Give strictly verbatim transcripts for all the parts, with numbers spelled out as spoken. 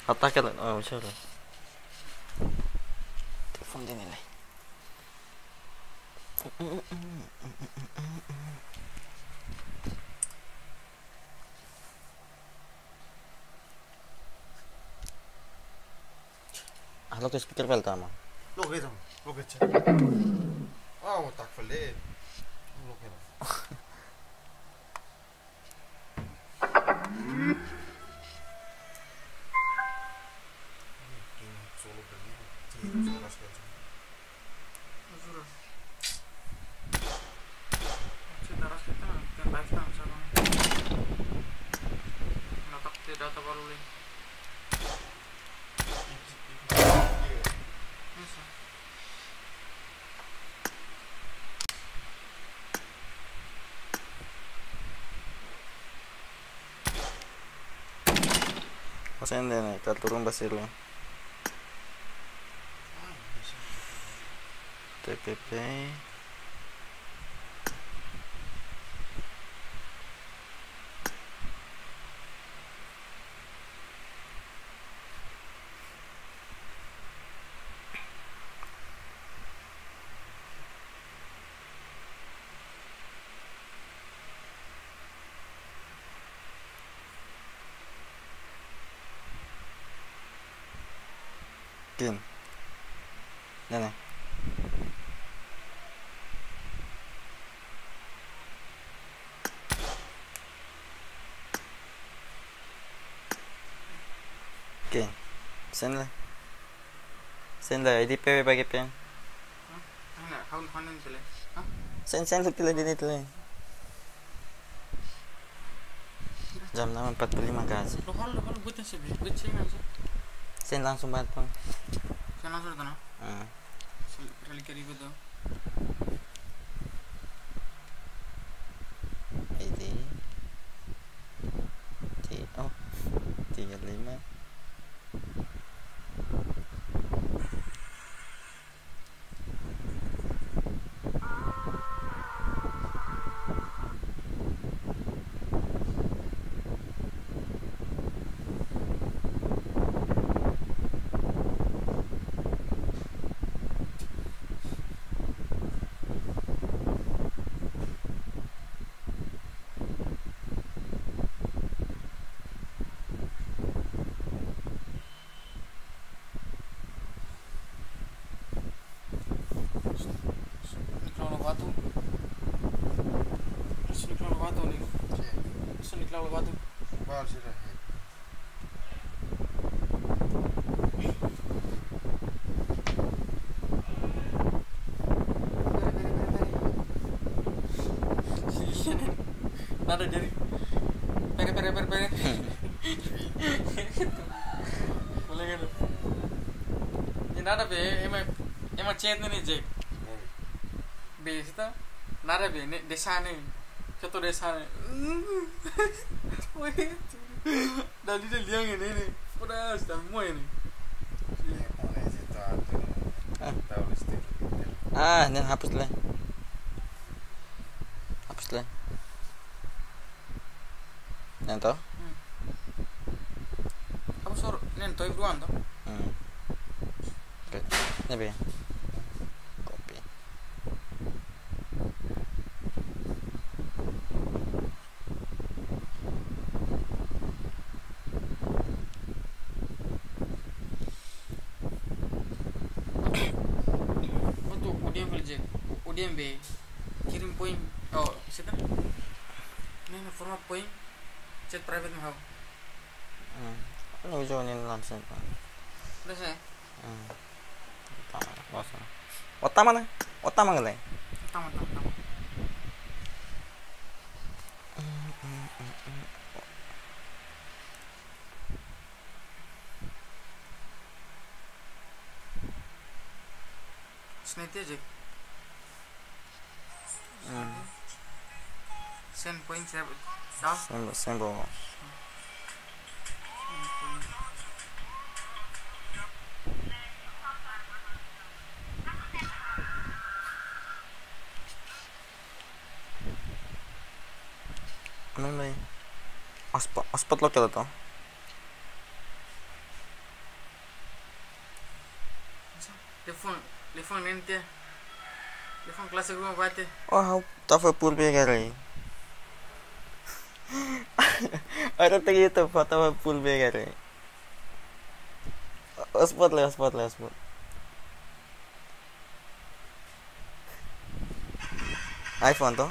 Attack oh sorry. Telepon din nila. Halo tuh speaker bel tama. Look at him. Look at him. Oh, tak verleed. Look at him. Solo begini. Tidak suara sekali. Juro. Cinta ras kita, yang baik kan sama. Natak tidak tak baru lagi. Pasain din eh, turun basir lang. T P P. Kin. Yan eh. Kin. Send lah. Send lah. I D P bagi pen. Hana, kau hana ni tele. Hah? Send send tila din ito eh. Jam naman empat puluh lima guys. Lo hal lo hal buat sih, buat sih macam. Send langsung batang. Saya langsung tu na. Hmm. Rally kari ko tu. I D. T oh. tiga puluh lima. Batu. Terus niklau lo batu ni. Terus niklau lo batu. Baal sih dah. Nada dari. Pere pere pere pere. Boleh kan? Ini nada be, emang emang chat ni je. Besta, nada be, ne desa ni, kau desa ni. Woi, dah dia liang ini ni, pura sudah muai ni. Ah, yan hapus lang. Hapus lang. Yan to? Apa suruh, ni toy beruan tu. Hmm. Okay. Nabi. Copy. Untuk udian belajar, udian be, kirim poin, oh, siapa? Ni format poin, chat private mahal. Hmm. Ano video ni launch nito? Dah saya. Hmm. Tama. Basta. O tama na. O tama nga lang. Tama tama tama. Snete je. Hmm. Send point saya dah. Symbol, symbol. Ano na yun? Ospo, ospot lo kaya to? Telefon, telefon nanti. Telefon kelas gue bate. Oh, tava full begare. Ada tinggi itu, tava full begare. Hotspot lah, hotspot lah, hotspot. iPhone tuh.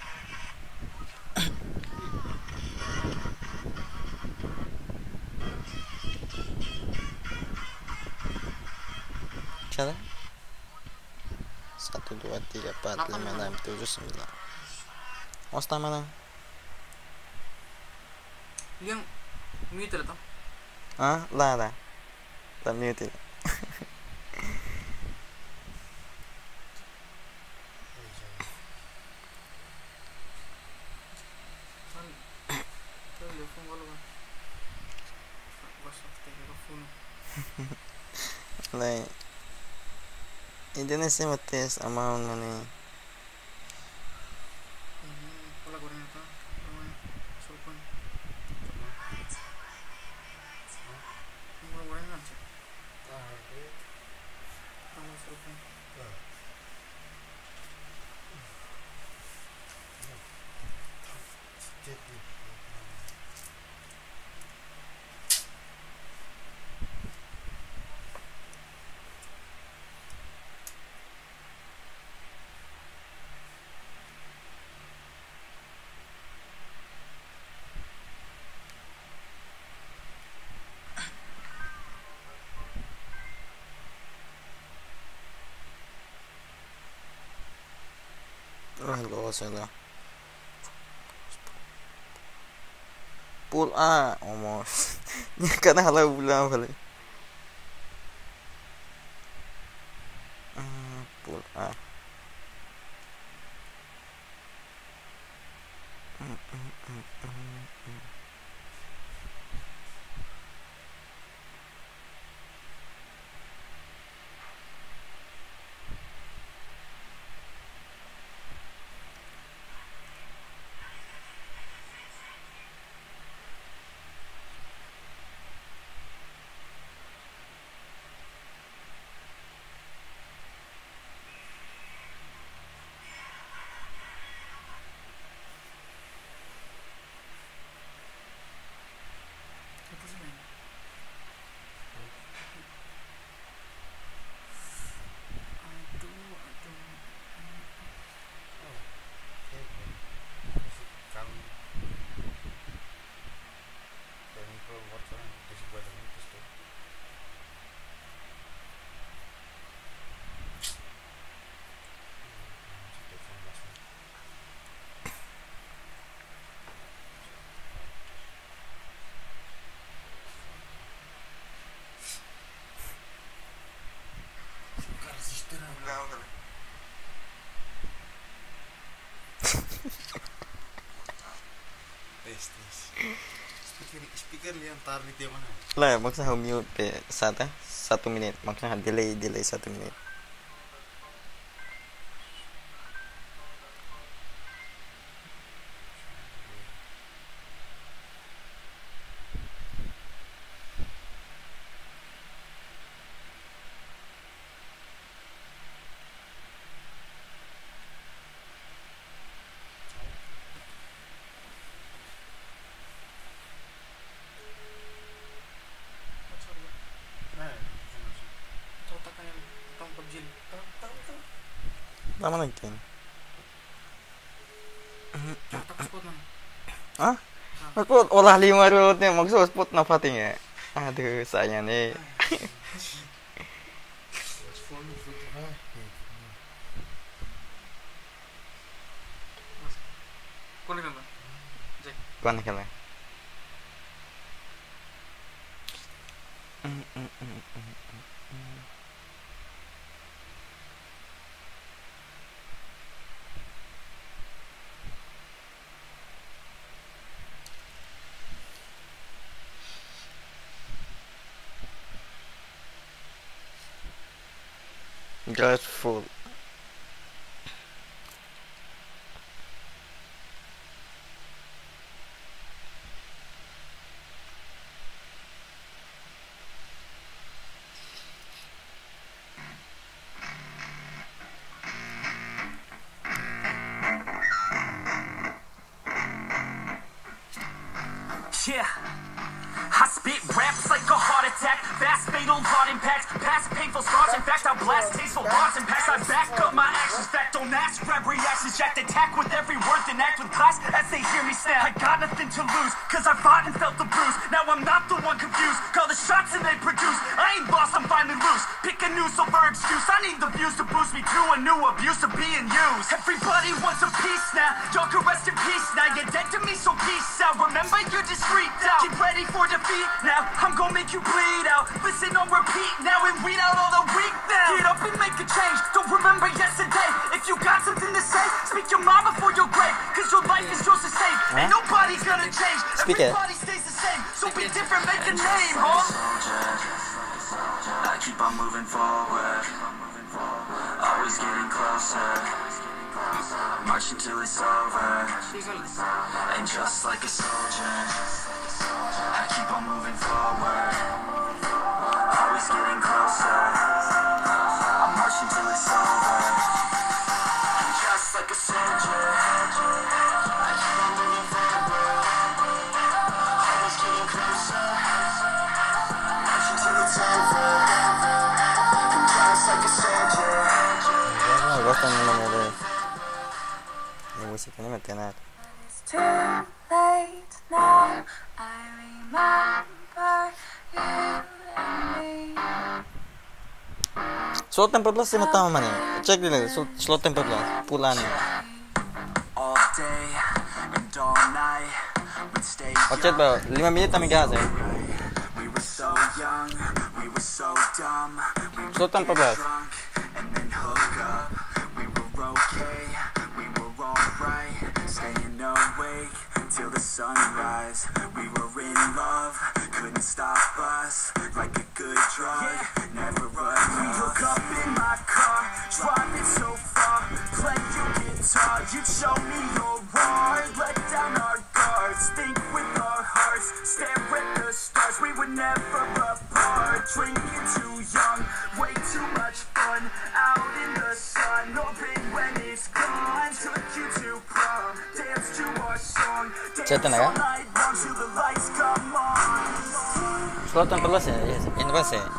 Cara? Satu dua tiga empat lima enam tujuh sembilan. Osta mana? Yang mute lah tuh. Ah, lah lah. Tak mute. Telefon kalau kan. WhatsApp telefon. Like Indonesia mates amount money. Kalau goreng itu, namanya sulpan. Kalau goreng aja. Kalau sulpan. Oh, lo salah. Pull A almost. Ni kana hala ulang balik. Hmm, pull A. Hmm, hmm, hmm, hmm, hmm. Apa sih main? Aduh, aduh. Tes tes. Speaker speaker lihat tar di mana? Lah, maksa hau mute pe satu satu menit. Maksa delay delay satu menit. Lama lagi kan? Hah? Aku olah lima rutnya maksud spot nafating ya. Aduh, sayang nih. Kuan kala. Glass full. Yeah. I spit raps like a heart attack, fast fatal heart impacts, past painful scars. In fact, I blast tasteful bars and packs. I back up my actions, fact don't ask, grab reactions, jacked attack with every word, then act with class as they hear me snap. I got nothing to lose, cause I fought and felt the bruise. Now I'm not the one confused, call the shots and they produce. I ain't lost, I'm finally loose. Pick a new silver excuse, I need the views to boost me to a new abuse of being used. Everybody wants a piece now, y'all can rest in peace now. You're dead to me, so peace out. Remember, you're just freaked out. Get ready for defeat now, I'm gonna make you bleed out. Listen on repeat now and weed out all the weak now. Get up and make a change, don't remember yesterday. If you got something to say, speak your mind before your grave, cause your life is yours to save. Ain't nobody's gonna change, Speak it. everybody stays the same. So be different, make a name, huh? I keep on moving forward, always getting closer, marching till it's over. And just like a soldier, I keep on moving forward, always getting closer, I'm marching till it's over. And just like a soldier, I keep on moving forward, always getting closer, marching till it's over. And just like a soldier. Ah, gosto del número de de música, no me tiene nada. It's too late now. I remember you and me. Slot empat belas lima tama man eh. Check din slot slot empat belas pula ni. All day and all night we'd stay Ocet ba lima menit kami gas eh. we were so young, we were so dumb, we were Slot empat belas. drunk and then hook up. We were okay, we were alright, staying awake till the sunrise. We were in love, couldn't stop us, like a good drug, never run. We hook up in my car, driving so far, play your guitar, you'd show me your heart, let down our guards, think with our hearts, stare at the stars. We were never apart, drinking too young, way too much fun, out in the sun, hoping when it's gone, took you to prom, dance to our song, dance Chat na all ka? night long till the lights come on. Slot empat belas eh. Yes, ini pas eh.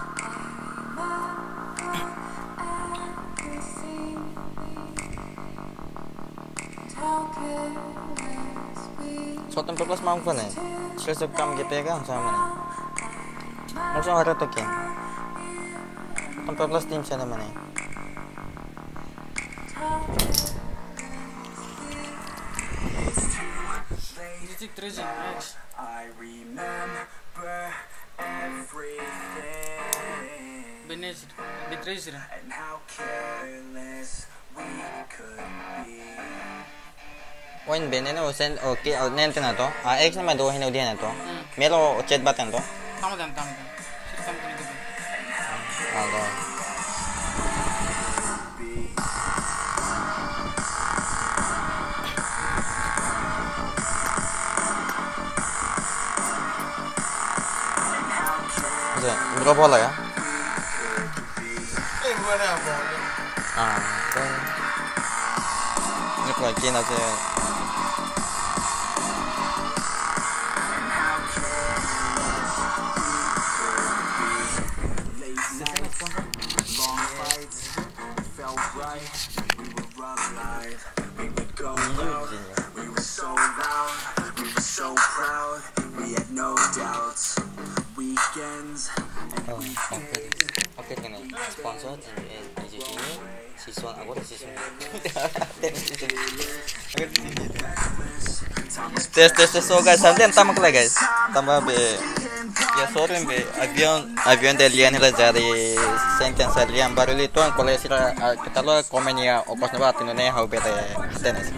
Slot empat belas mau kan eh. Selesai kam G P kan sama ni. Langsung harap token. empat belas tim sana mana? Music Treasure, next. I remember everything Benes, Betreasure. and how careless we could be. Oin bene na usen okay nente na to. Ah X naman do hinaw din na to. Mero chat button to. Tama dan, tama dan. Sir, tama dan ito. Ako. Kasi, berapa bola ya? Eh, bukan apa. Ah, okay. Ini lagi nanti. Long fights, it felt right. We were alive. We would go out. We were so loud. We were so proud. We had no doubts. Weekends and Oh, oke. weekdays. Oke, ini sponsor di di sini. Season aku di season. Tes tes tes so guys, sampai tambah lagi guys. Tambah be. Ya sore be avion avion de lian la jadi sentensa lian baru itu an kalau sira kita lo komenia opos na batino ne hau bete tenis.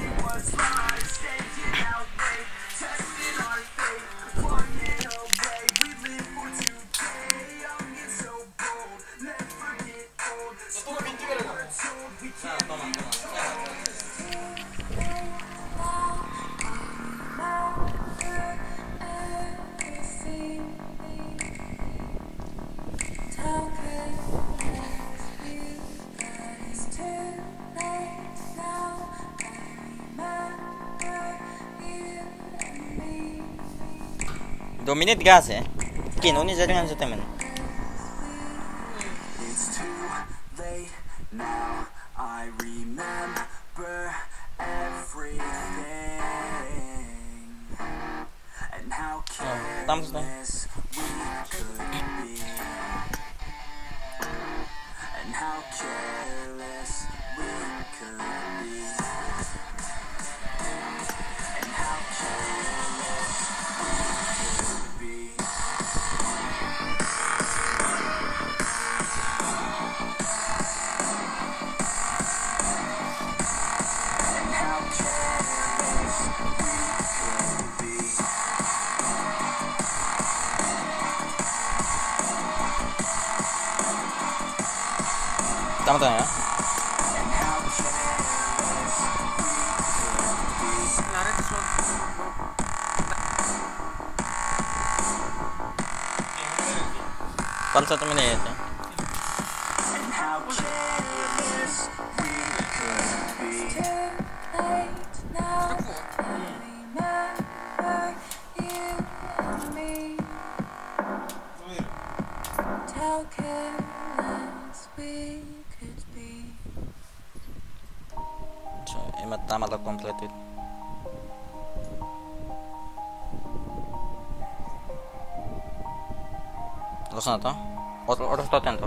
Dua menit gas ya. Kin, ini jaringan sa temen. It's too late now. I remember everything and how thumbs down. careless we could be, and how careless we could be, and how careless we could be. Tama-tama ya. Lari ke suatu. Pan satu menit ya. So, emat tama la completed. Terus na to? Oras to ten to?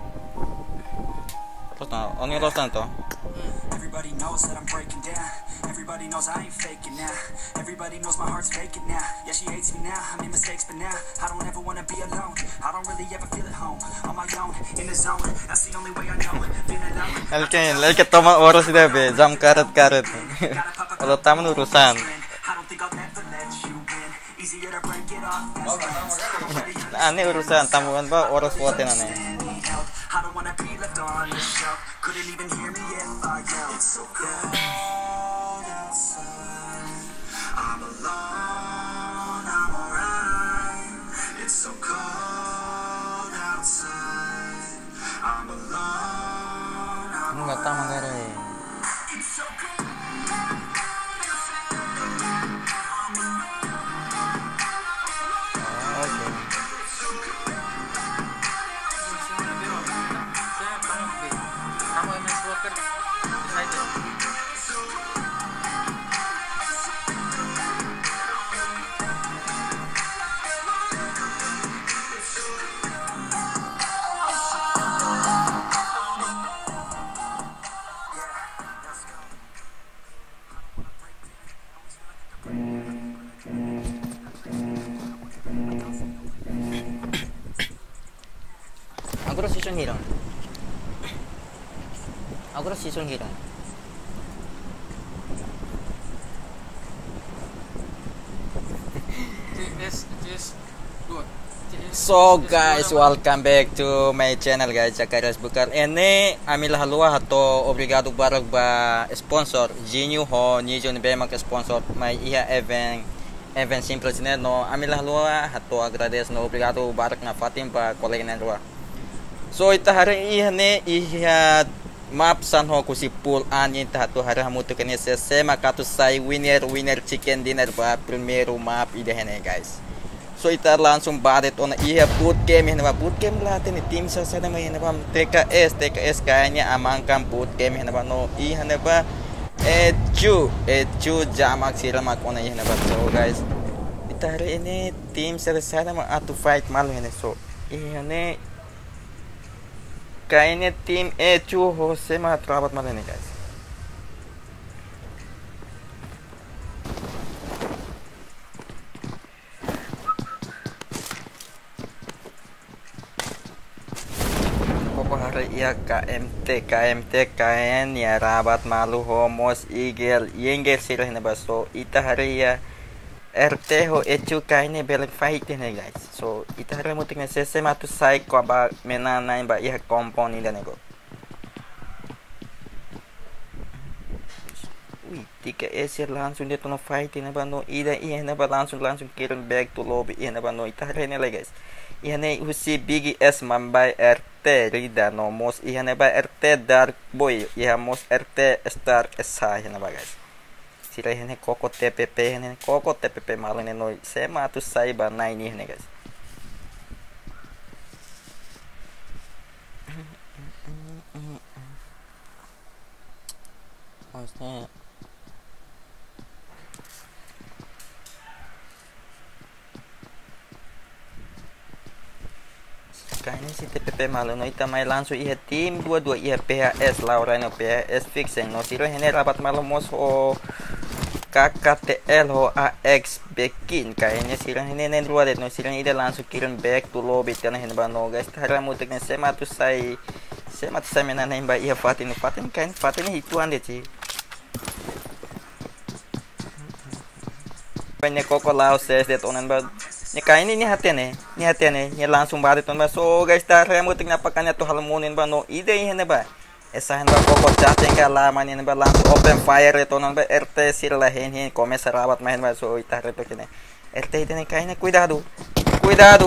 Terus na, ano yung oras na to? Everybody knows that I'm breaking down. Everybody knows I ain't faking now. Everybody knows my heart's faking now. Yeah, she hates me now. I made mistakes, but now I don't ever wanna be alone. I don't really ever feel at home. On my own, in the zone. That's the only way I know. Feeling alone. Elke, elke tama oras dia be, jam karet-karet. Kalau tamu urusan. I don't think I'll never let you win. Easier to break it off. Nah, ini urusan tamuan ba oras buatin ane. I don't wanna be left on the shelf. Couldn't even hear me if I yelled. It's so cold outside. I'm alone, I'm alright. It's so cold outside. I'm alone, I'm Enggak tama gare. It's so cold. Oke. Saya kamu B. Kamu M S Broker decided. Aku udah season hirang. Aku udah season hirang. C S C S dua. So guys, welcome back to my channel guys, Zacharias Bukar. Ini amila halua hato obrigado barak ba sponsor Genio ho nijo ni bemak sponsor may iya event event simple sine no amila halua hato agrades no obrigado barak na fatim ba kolega na ruwa. So ita hari iya ne iya map san ho kusi pool ani ta hato hari hamutu kene se sema katu sai winner winner chicken dinner ba primeiro map ide hene guys. So ita langsung badet on iya bootcamp hene ba bootcamp latin tim sa sana may hene ba T K S T K S kayaknya amankan bootcamp hene ba no iya hene ba ecu ecu jamak siramak on iya hene ba. So guys ita hari ini tim sa sana ma atu fight malu hene. So iya hene kayaknya tim ecu ho sema trabat malu hene guys. Hari ya K M T K M T K N ya rabat malu homos igel yengel sirah na baso ita hari ya R T ho ecu kaine belek fight ne guys. So ita hari mutik na sese matu sai ko ba menana ba ya kompon ida nego. Ui tika esir langsung dia tono fight na ba no ida iya na ba langsung langsung kirim back to lobby iya na ba no ita hari ne le guys. Ihane usi Big S mambay R T rida no mos ihane ba R T Dark Boy iha mos R T Star S ihane ba guys. sila hene koko T P P hene koko T P P malene no sema tu sai ba nai ni hene guys. Maksudnya kayaknya si T P P malu no ita mai langsung iha tim dua dua iha P H S Laura no P H S fixing no siro hene rapat malu mos o K K T L ho A X bekin kayaknya siro hene nen dua det no siro ida langsung kirim back to lobby tana hene ba no guys tara mutek ne sema tu sai sema tu sai menan ba iha fatin fatin kain fatin hituan det sih banyak koko lao ses det onan ba ni kain ini hati nih, ni hati nih, ni langsung balik tuh mbak. So guys, tar mau tinggal pakannya tuh halmunin mbak. No ide ini mbak. Esa mbak koko chatting lama nih mbak langsung open fire itu mbak R T sila ini komen serabat main mbak. So itar itu kini R T ini kayaknya cuidado, cuidado.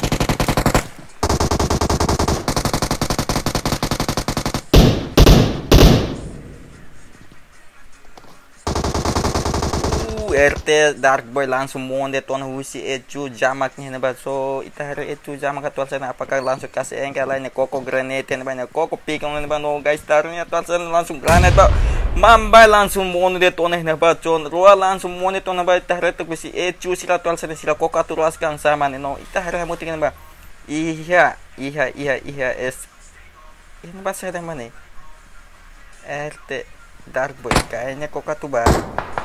R T Dark Boy langsung monde ton husi ecu jamak nih neba so ita hari ecu jamak atual sana apakah langsung kasih engkel lainnya koko grenade neba koko pikong neba no guys taruhnya atual sana langsung granat ba mambai langsung monde ton neba con rua langsung monde ton neba ita hari tu besi ecu sila atual sana sila koko atulas kang sama nih no ita hari mau tinggal neba iya iya iya iya es ini neba saya mana R T Dark Boy kayaknya koko tu ba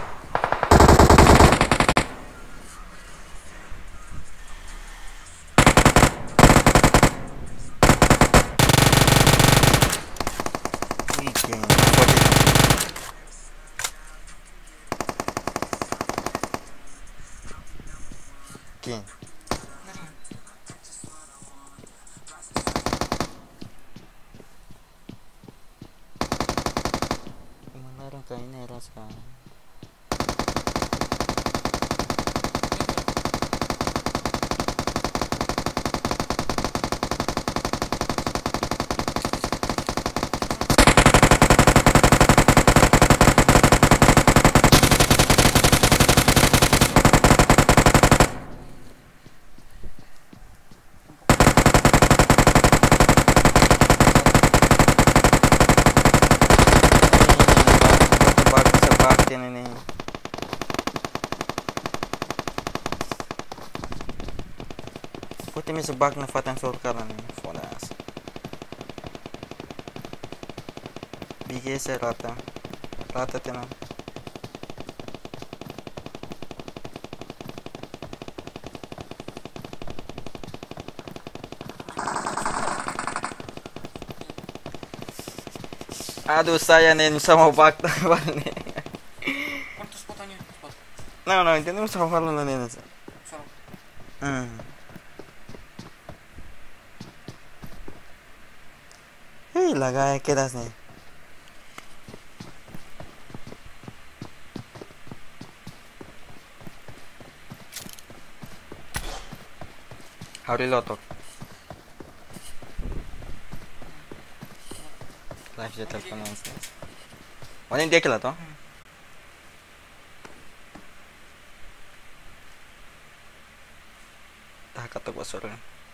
King. Mana orang kayaknya rasa. Putih mi sebak na fatan sorkaran ni fonas. Bige se rata. Rata tena. Aduh saya nih sama bakta nih. Quantos botões? Não, não, entendemos só falando nessa. Só. Hum. Hey, lagay quedas nih. Haurilotok. Live dia telepon langsung. Mana dia kela toh? Tak kata gua sore.